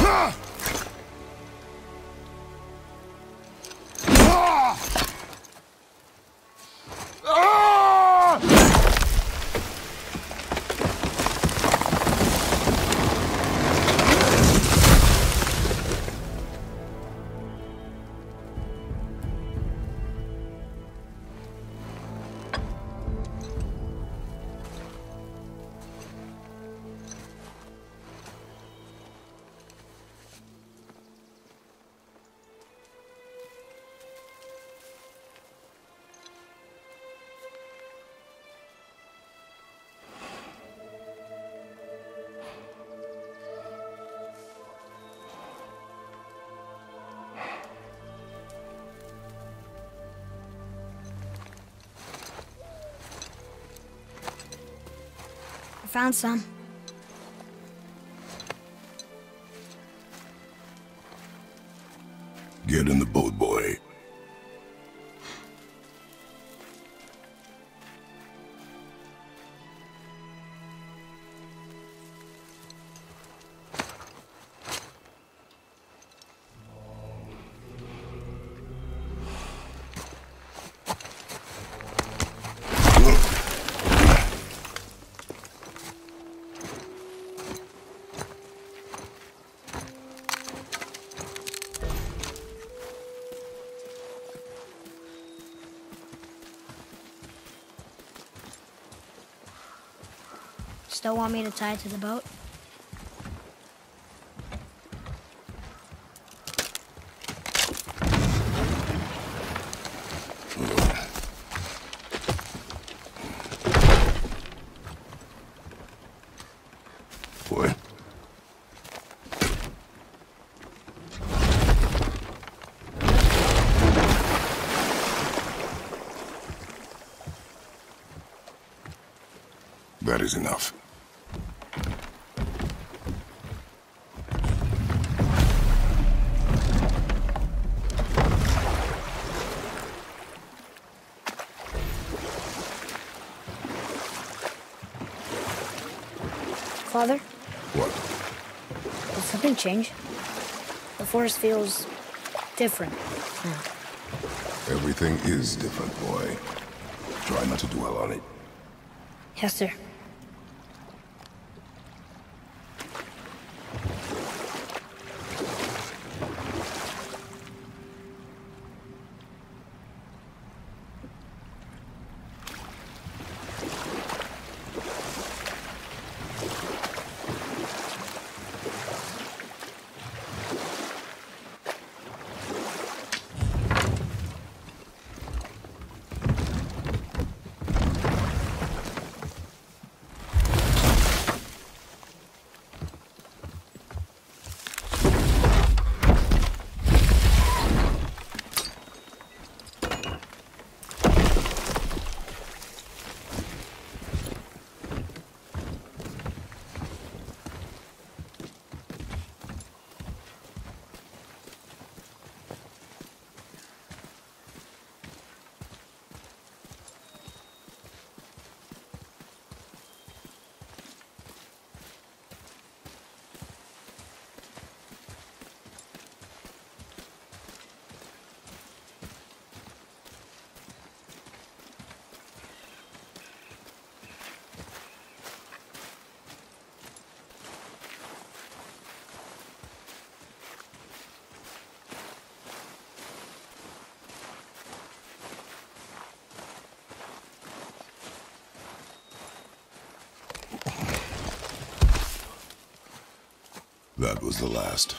I found some. Get in the boat, boy. Still want me to tie it to the boat? Boy. That is enough. Father, What? did something change? The forest feels different now. Everything is different, boy. Try not to dwell on it. Yes, sir. That was the last.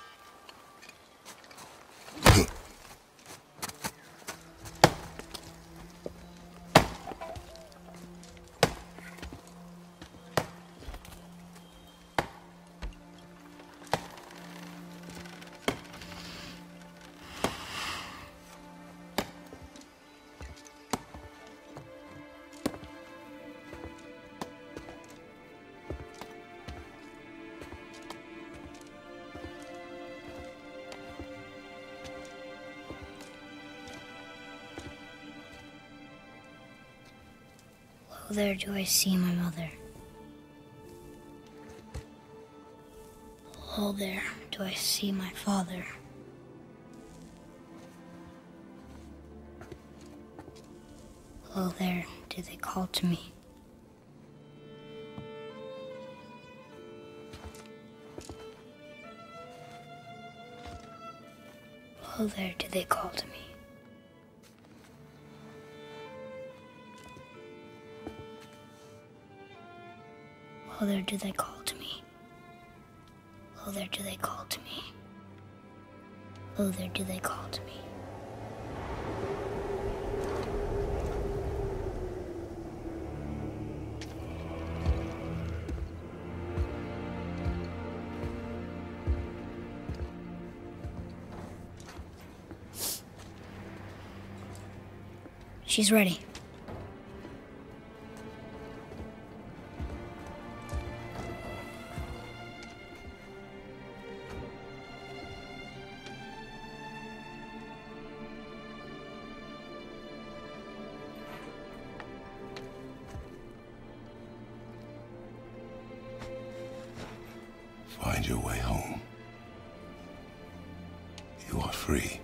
Oh, there do I see my mother. Oh, there. do I see my father? Hello there, do they call to me? Hello there, do they call to me? Hello there, do they call to me? Hello there, do they call to me? Hello there, do they call to me? She's ready. Find your way home. You are free.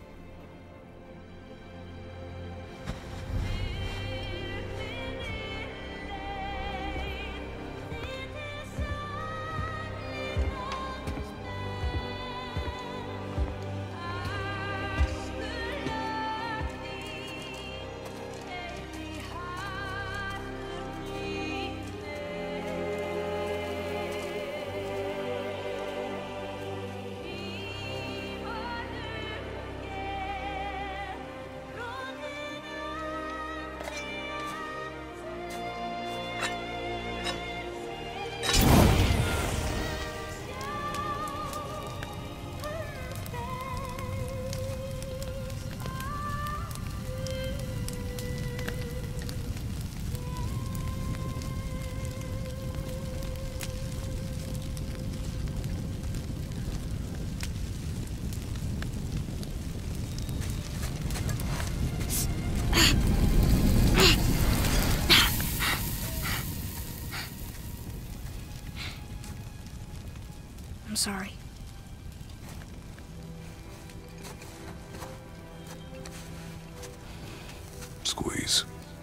I'm sorry. Squeeze.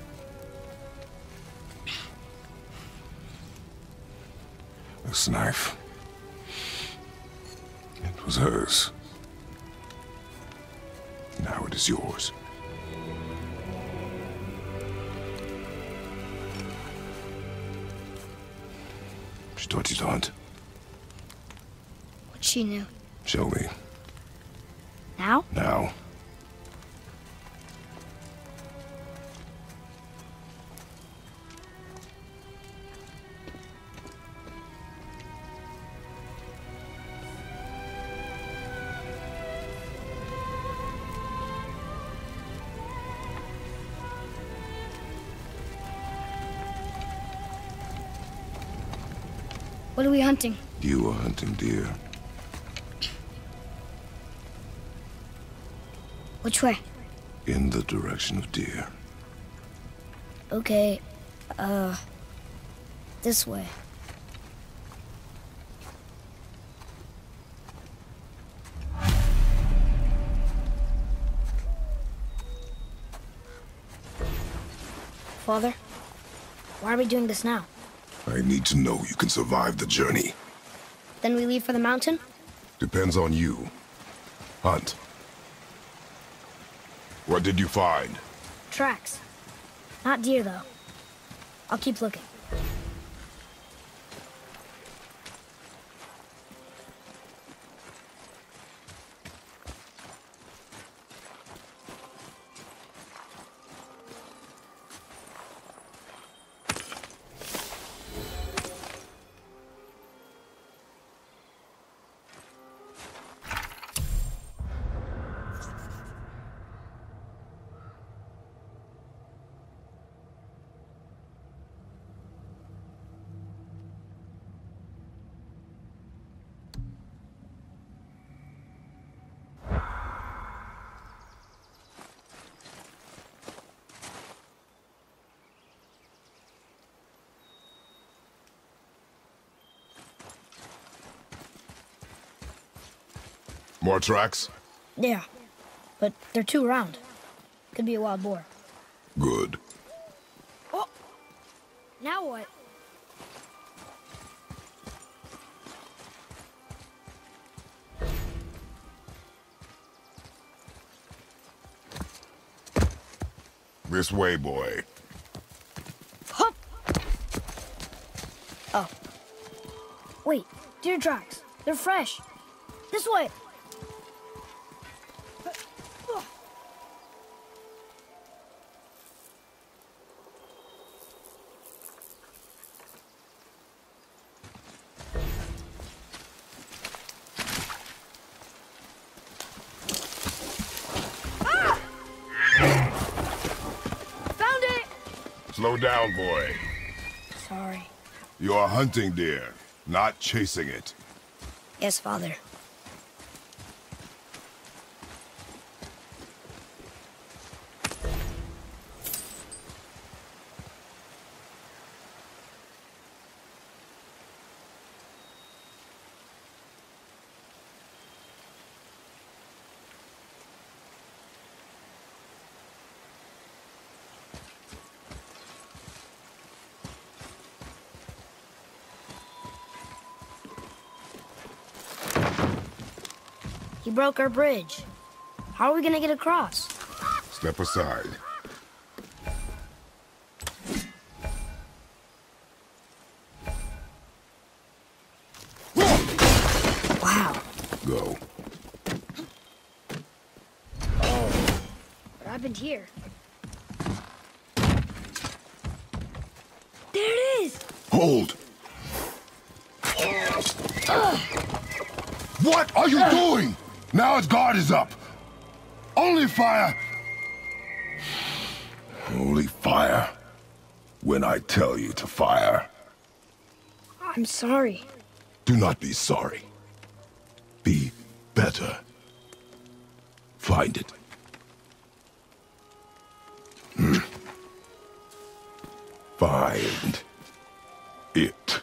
This knife. It was hers. Now it is yours. She taught you to hunt. What she knew. Show me. Now? Now. What are we hunting? You are hunting deer. Which way? In the direction of deer. Okay, this way. Father, why are we doing this now? I need to know you can survive the journey. Then we leave for the mountain? Depends on you. Hunt. What did you find? Tracks. Not deer, though. I'll keep looking. More tracks? Yeah, but they're too round. Could be a wild boar. Good. Oh! Now what? This way, boy. Hup! Oh. Wait, deer tracks. They're fresh. This way! Slow down, boy. Sorry. You're hunting deer, not chasing it. Yes, Father. He broke our bridge. How are we gonna get across? Step aside. Wow. Go. What happened here? There it is! Hold! What are you doing? Now its guard is up. Only fire. Only fire. When I tell you to fire. I'm sorry. Do not be sorry. Be better. Find it. Find it.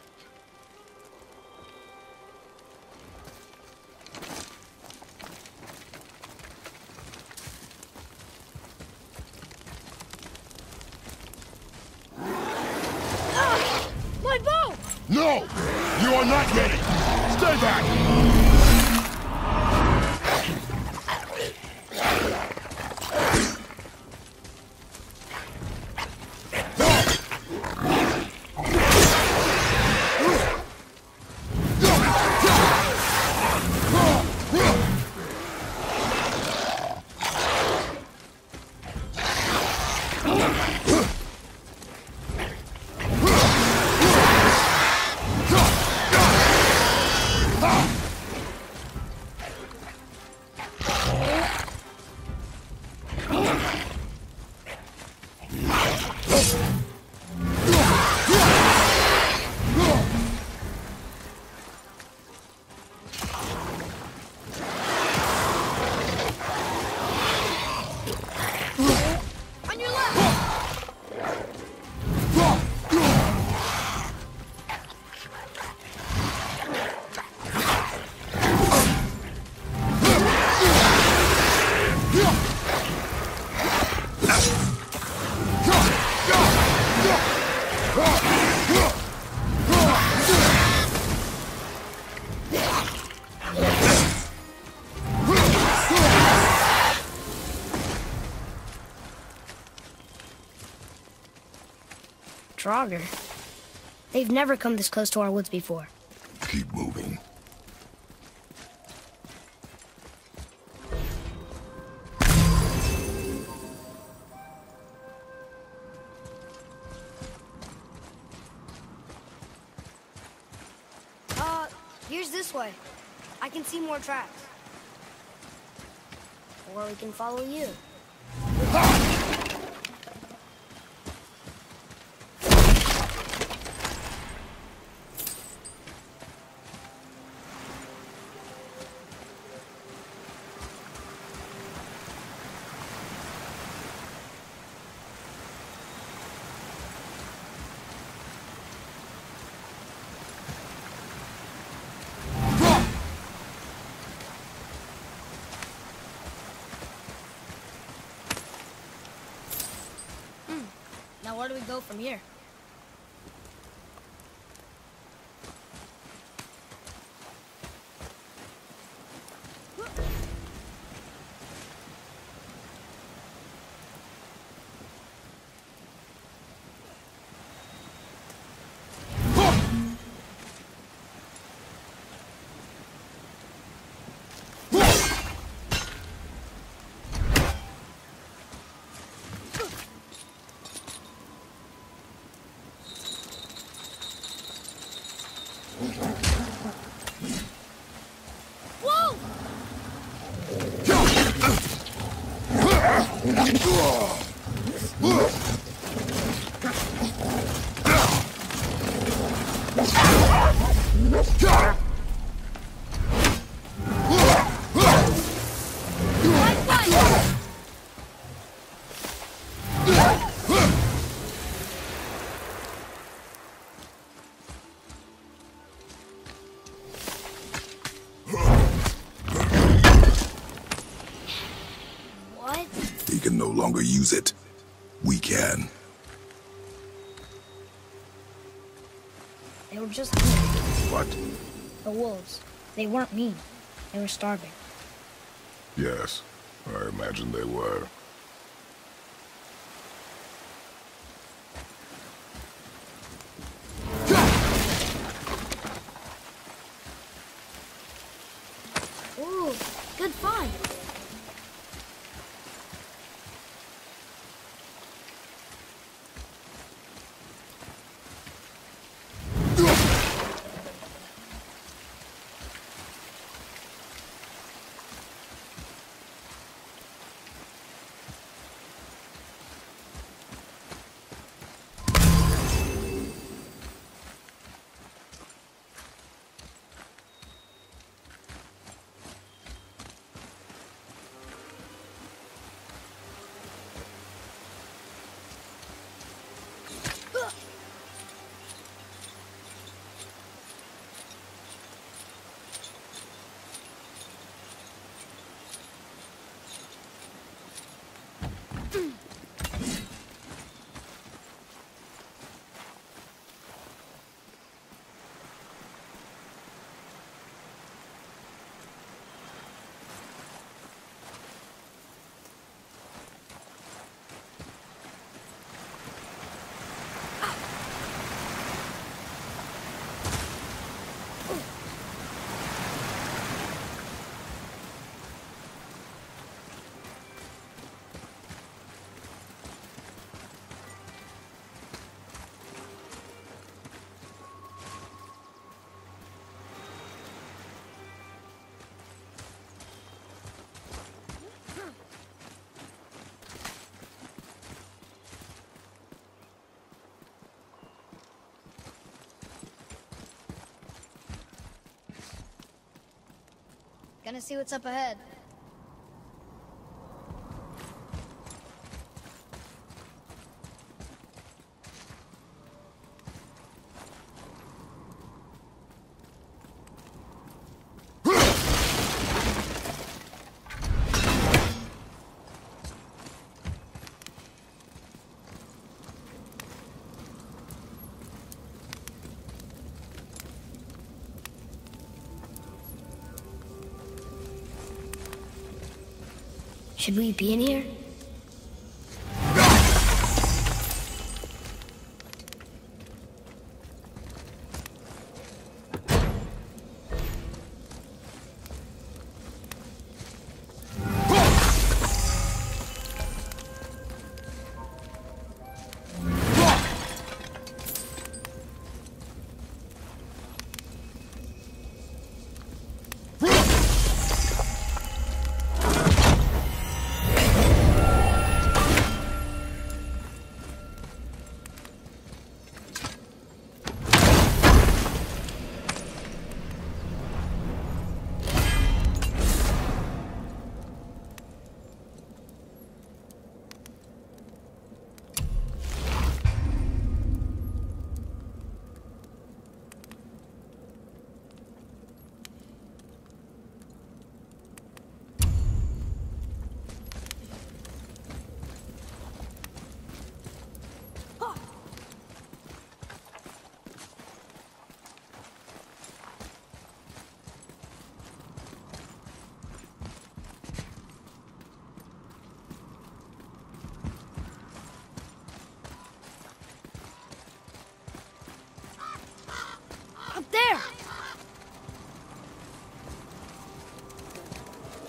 My bow! No! You are not ready! Stay back! On your left! Draugr. They've never come this close to our woods before. Keep moving. Here's this way. I can see more tracks. Or we can follow you. do we go from here? He can no longer use it. We can. They were just mean. What? The wolves. They weren't mean. They were starving. Yes, I imagine they were. Ooh, good find. Gonna see what's up ahead. Should we be in here?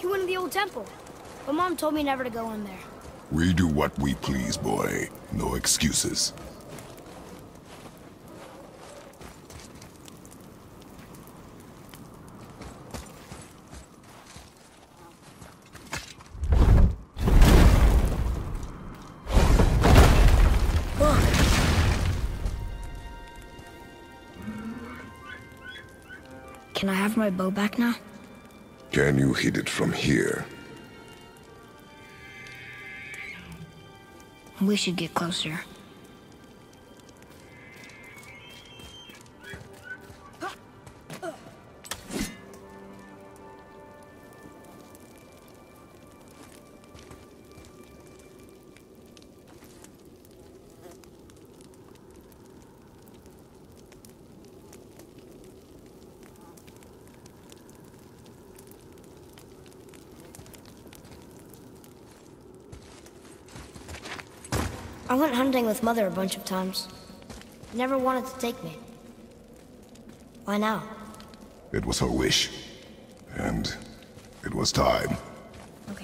He went to the old temple. But Mom told me never to go in there. We do what we please, boy. No excuses. Can I have my bow back now? Can you hit it from here? We should get closer. I went hunting with Mother a bunch of times. Never wanted to take me. Why now? It was her wish. And it was time. Okay.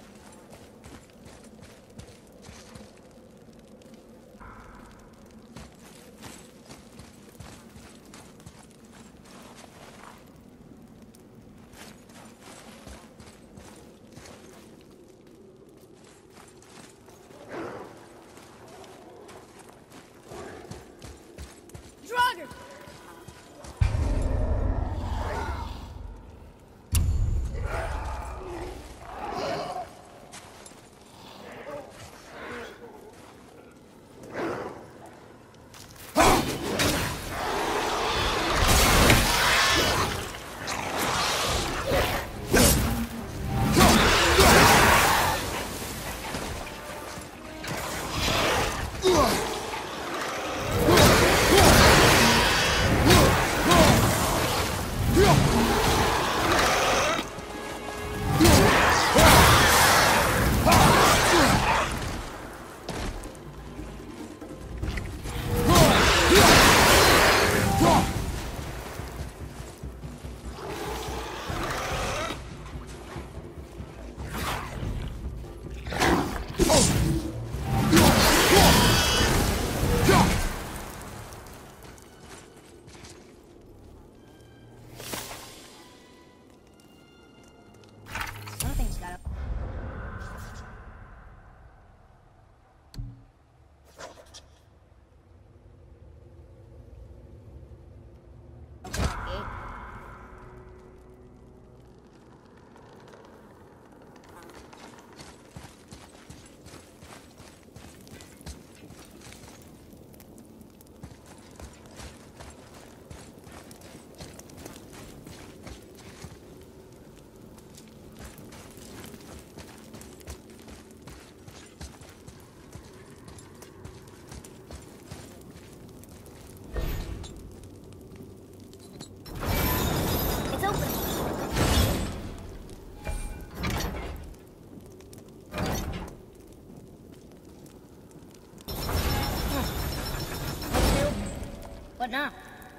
Draugr! Something's gotta... It's open. What now?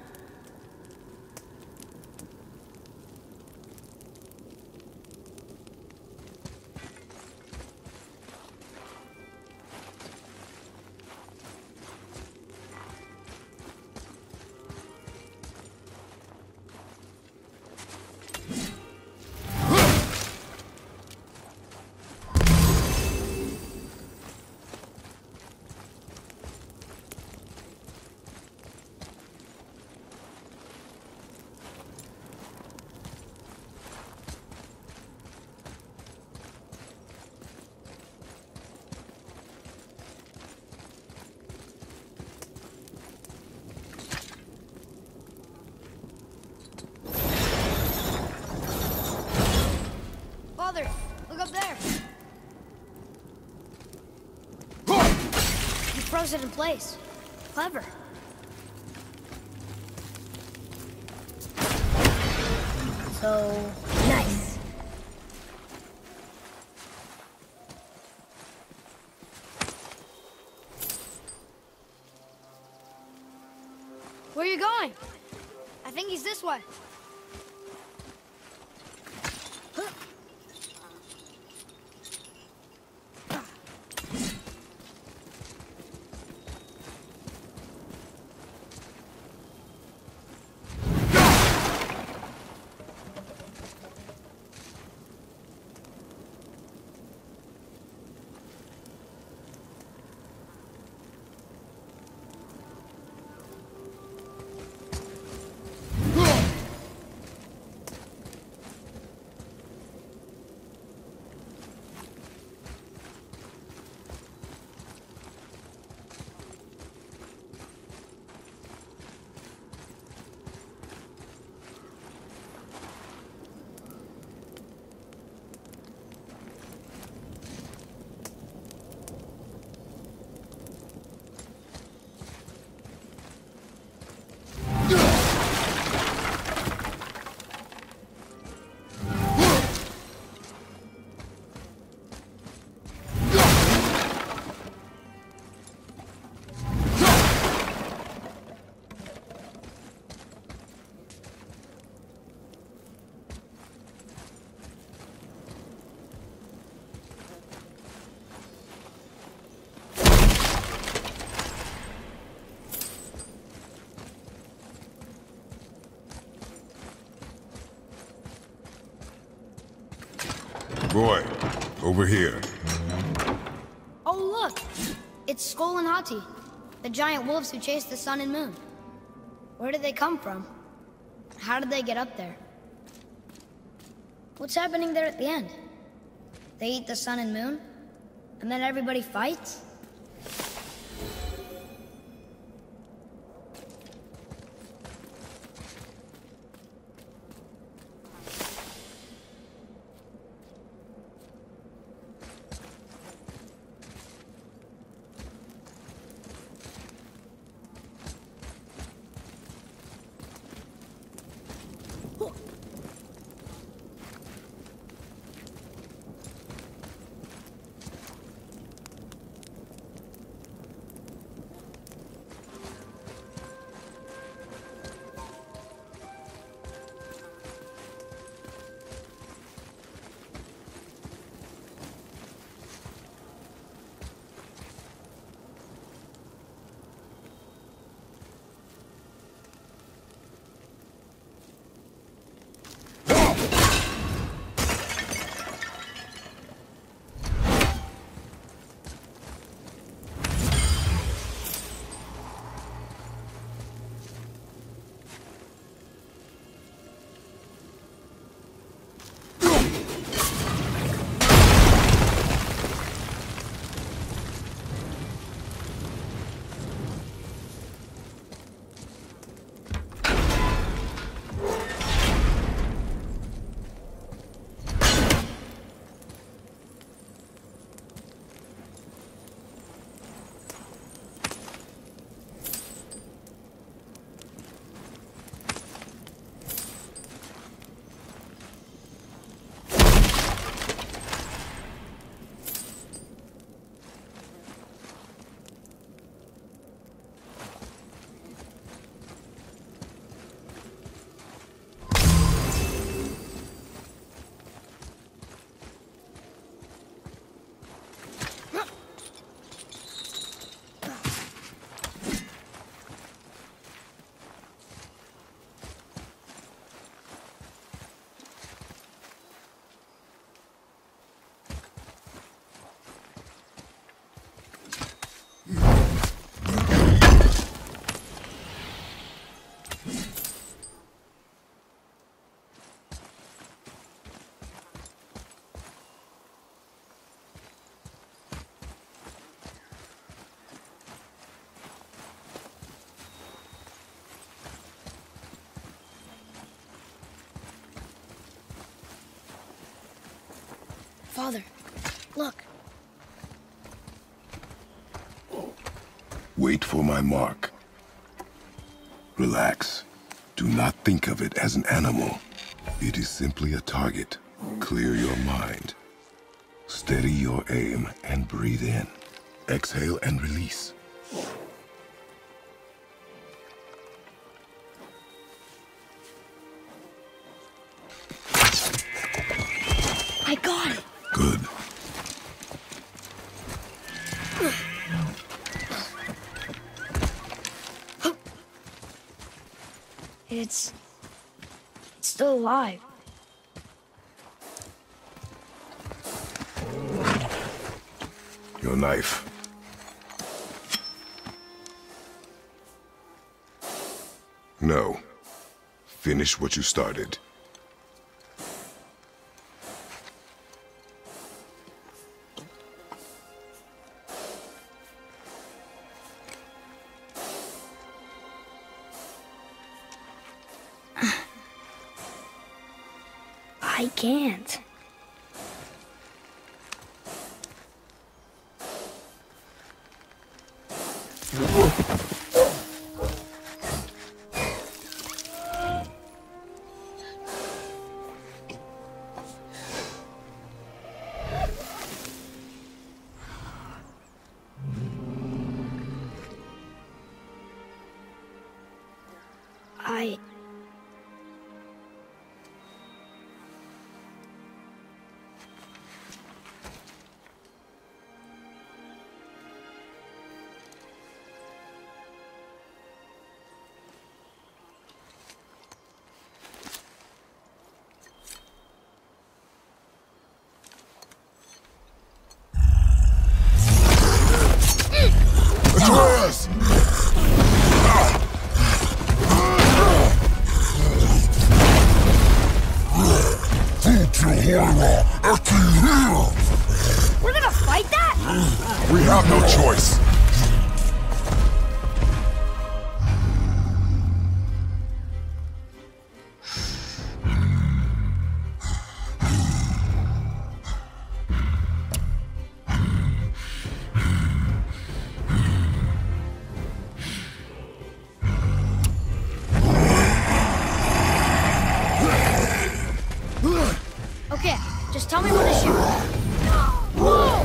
Father, look up there. You froze it in place. Clever. So nice. Where are you going? I think he's this way. Boy, over here. Oh, look! It's Skull and Hati, the giant wolves who chase the sun and moon. Where did they come from? How did they get up there? What's happening there at the end? They eat the sun and moon? And then everybody fights? Father, look. Wait for my mark. Relax. Do not think of it as an animal. It is simply a target. Clear your mind. Steady your aim and breathe in. Exhale and release. I got it. Good. It's still alive. Your knife. No. Finish what you started. I can't. We have no choice. Okay, just tell me when to shoot. Whoa!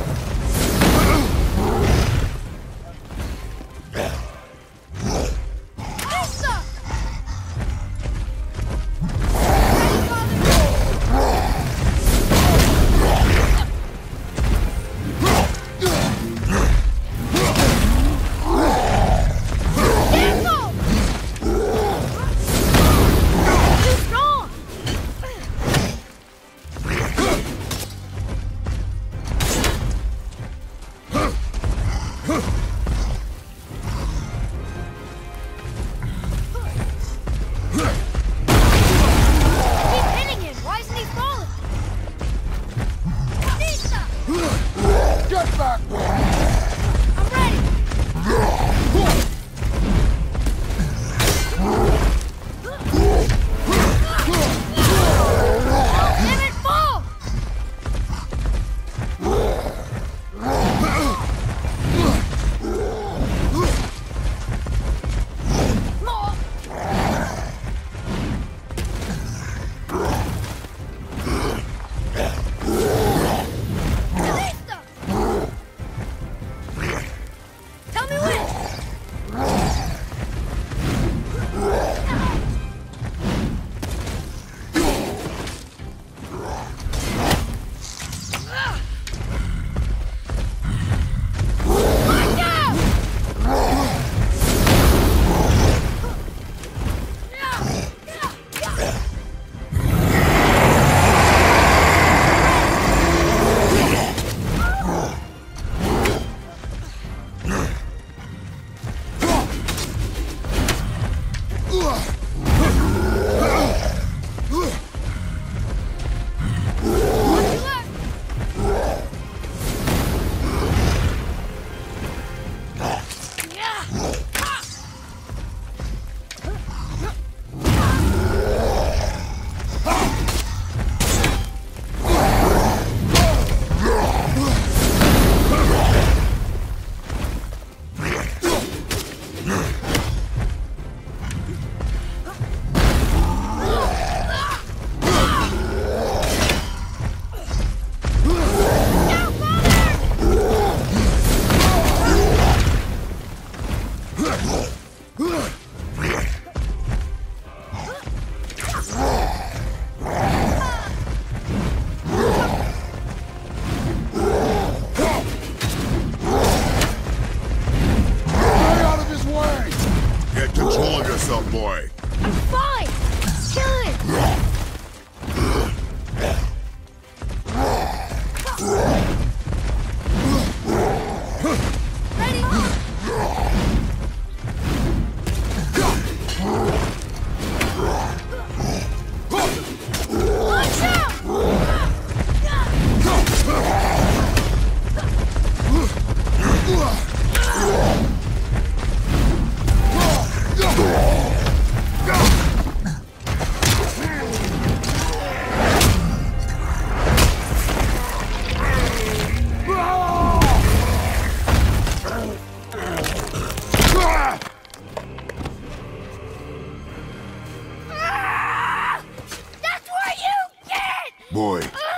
Boy.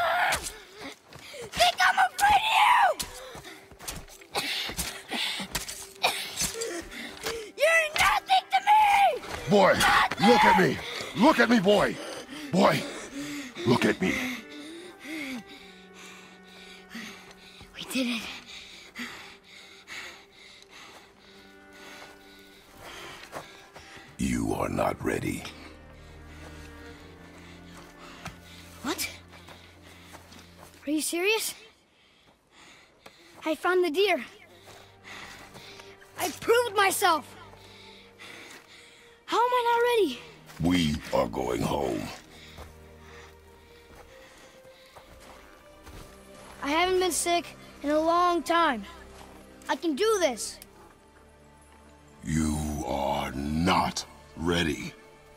Think I'm afraid of you! You're nothing to me! Boy, nothing! look at me! Look at me, boy! Boy, look at me. We did it. You are not ready. What? Are you serious? I found the deer. I proved myself. How am I not ready? We are going home. I haven't been sick in a long time. I can do this! You are not ready.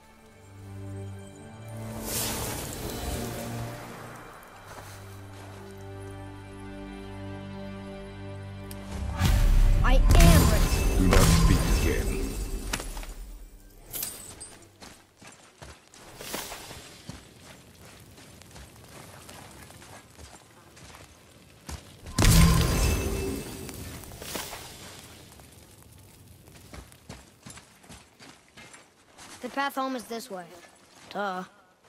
I am ready. Do not speak again. The path home is this way. Duh.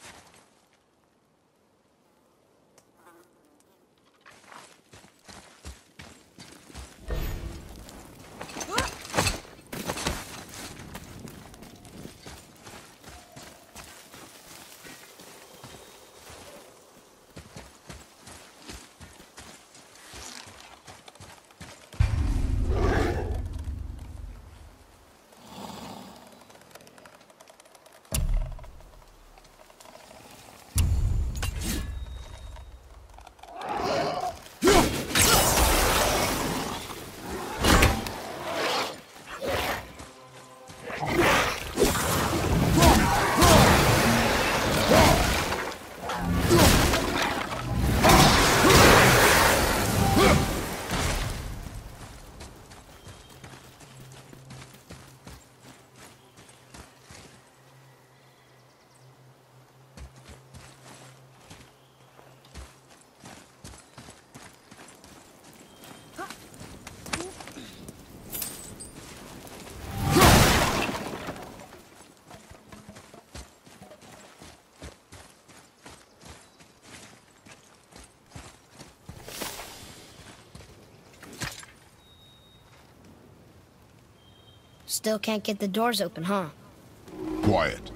Still can't get the doors open, huh? Quiet.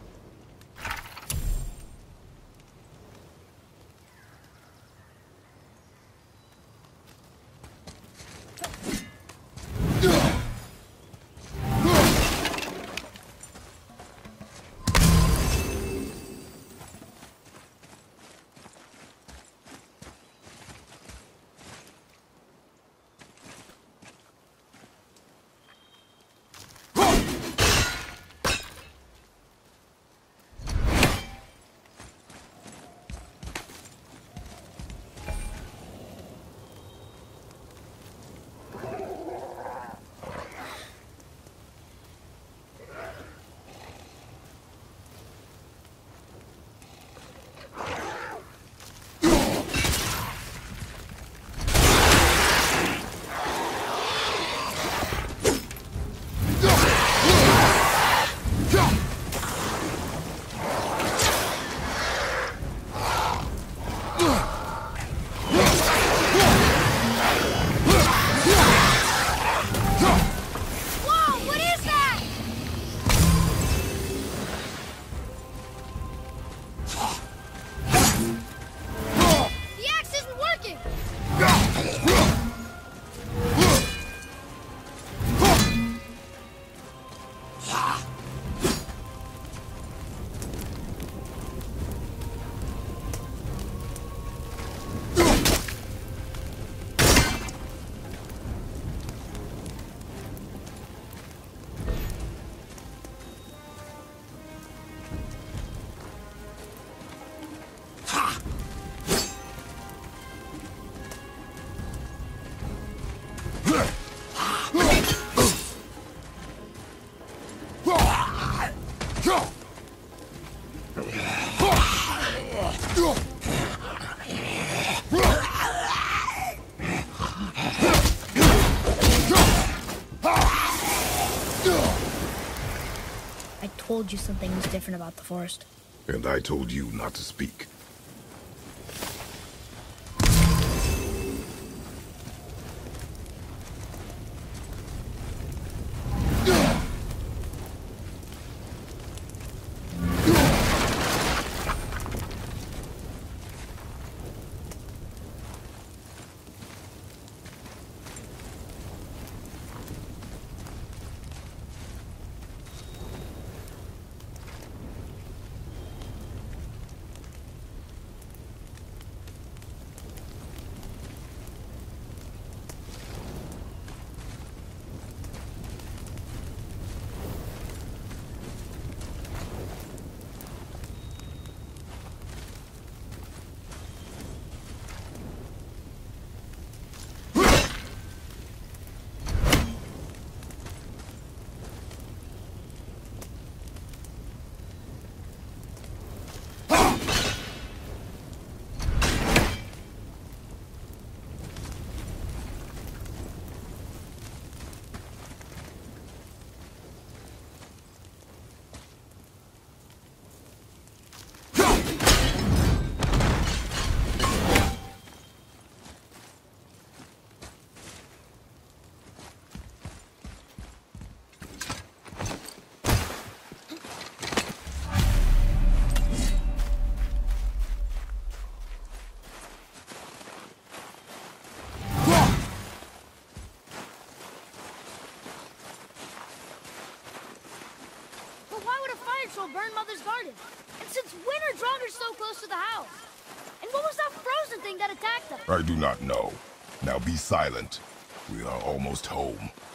I told you something was different about the forest. And I told you not to speak. fire troll burned Mother's garden. And since when are Draugrs so close to the house? And what was that frozen thing that attacked them? I do not know. Now be silent. We are almost home.